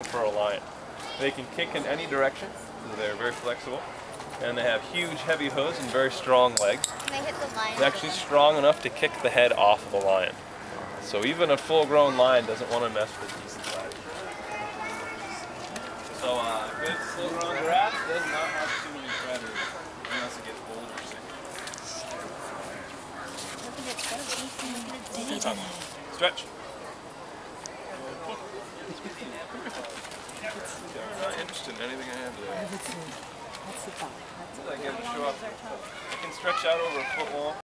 for a lion. They can kick in any direction, so they're very flexible. And they have huge, heavy hooves and very strong legs. Can I hit the lion? They're actually strong enough to kick the head off of the lion. So even a full-grown lion doesn't want to mess with a decent size. So a good full-grown giraffe does not have too many predators unless it gets old or sick. Stretch. Not interested in anything I have today. I can stretch out over a foot long.